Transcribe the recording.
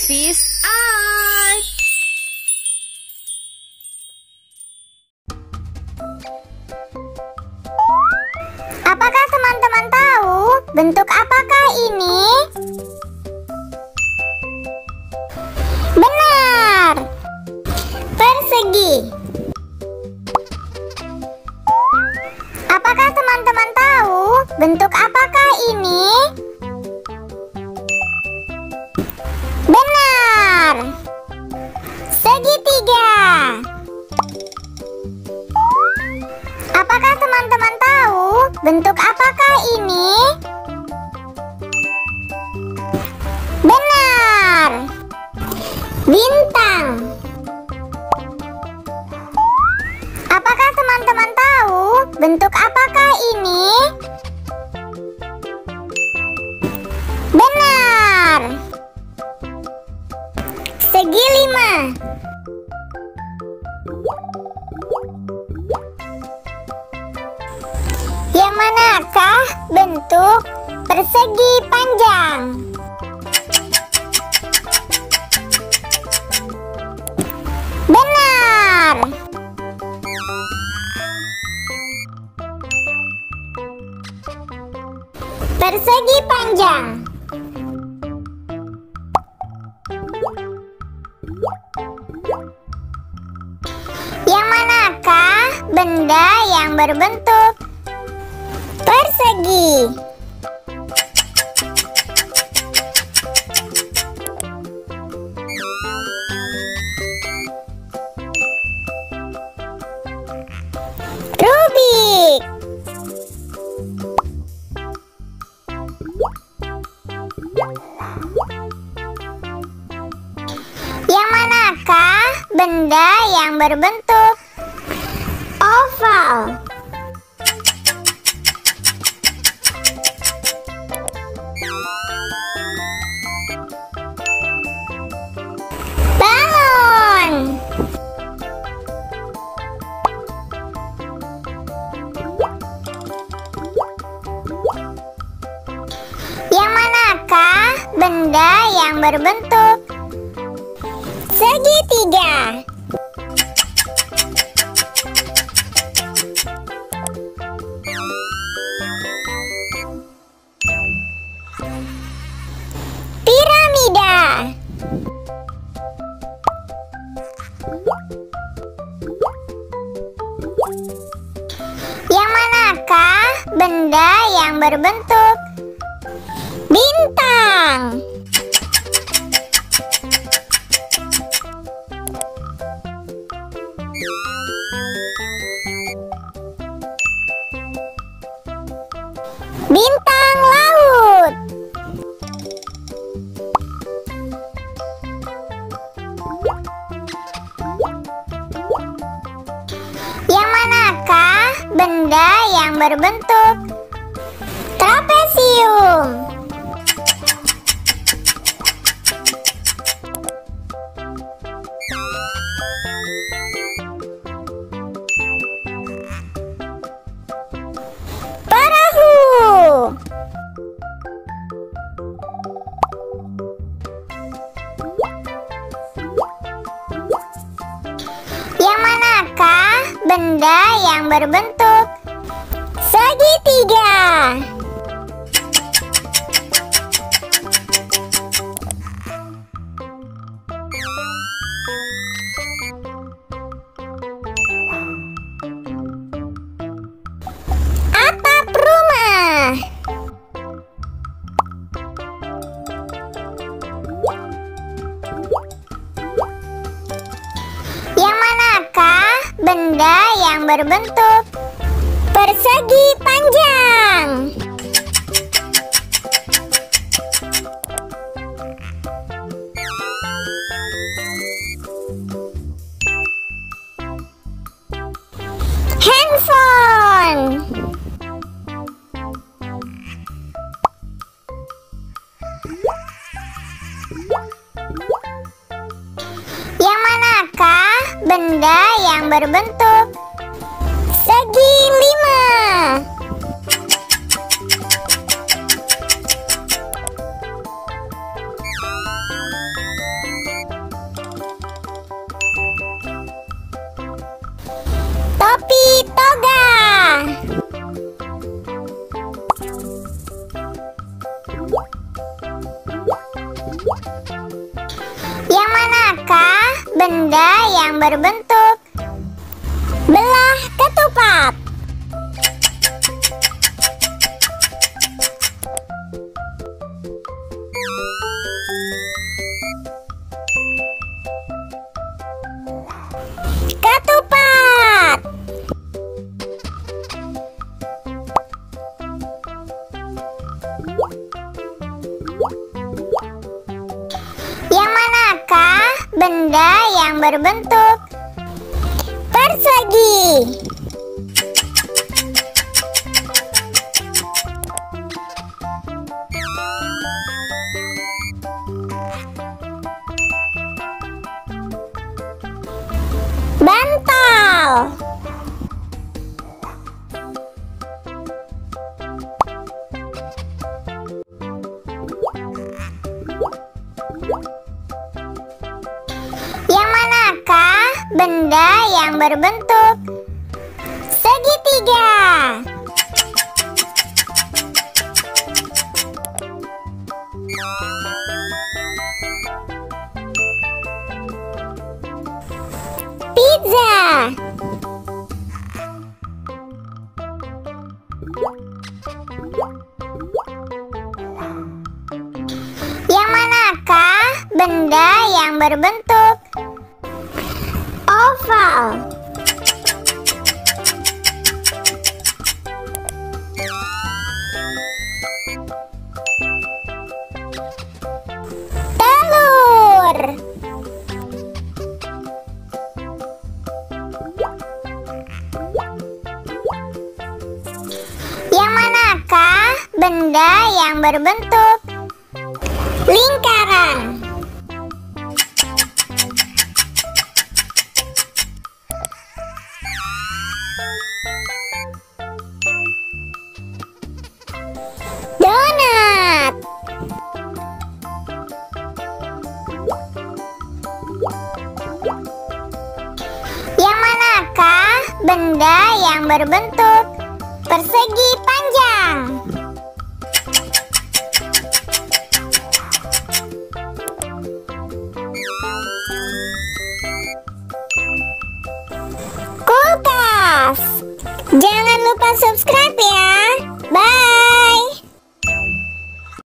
Peace out. Apakah teman-teman tahu bentuk apakah ini? Benar, persegi. Apakah teman-teman tahu bentuk apakah ini? Benar, segitiga. Apakah teman-teman tahu bentuk apakah ini? Benar, bintang. Apakah teman-teman tahu bentuk apakah ini? Benar, segi lima. Yang manakah bentuk persegi panjang? Benar, persegi panjang. Yang manakah benda yang berbentuk persegi? Rubik. Yang manakah benda yang berbentuk oval? Balon. Yang manakah benda yang berbentuk segitiga? Piramida. Yang manakah benda yang berbentuk bintang? Bintang laut. Yang manakah benda yang berbentuk trapesium? Perahu. Yang manakah benda yang berbentuk segitiga? Atap rumah. Yang manakah benda yang berbentuk persegi panjang? Handphone. Yang manakah benda yang berbentuk segi lima? benda yang berbentuk belah ketupat. Ketupat. Yang manakah benda yang berbentuk persegi? Bantal. Yang manakah benda yang berbentuk segitiga? Pizza. Yang manakah benda yang berbentuk oval? Telur. Yang manakah benda yang berbentuk lingkaran? Donat. Yang manakah benda yang berbentuk persegi panjang? Kulkas. Jangan lupa subscribe